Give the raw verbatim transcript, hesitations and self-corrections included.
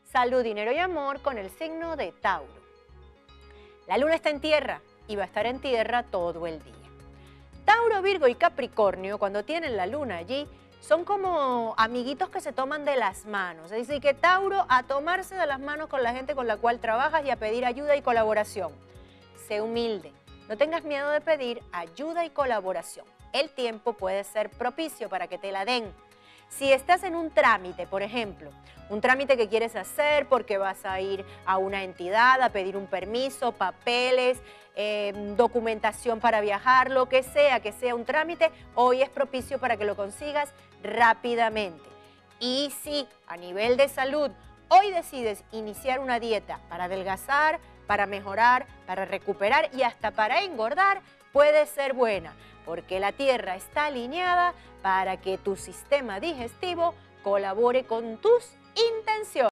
salud, dinero y amor con el signo de Tauro. La luna está en tierra y va a estar en tierra todo el día. Tauro, Virgo y Capricornio, cuando tienen la luna allí, son como amiguitos que se toman de las manos. Es decir, que Tauro a tomarse de las manos con la gente con la cual trabajas y a pedir ayuda y colaboración. Sé humilde, no tengas miedo de pedir ayuda y colaboración. El tiempo puede ser propicio para que te la den. Si estás en un trámite, por ejemplo, un trámite que quieres hacer porque vas a ir a una entidad a pedir un permiso, papeles, eh, documentación para viajar, lo que sea, que sea un trámite, hoy es propicio para que lo consigas rápidamente. Y si a nivel de salud hoy decides iniciar una dieta para adelgazar, para mejorar, para recuperar y hasta para engordar, puede ser buena, porque la Tierra está alineada para que tu sistema digestivo colabore con tus intenciones.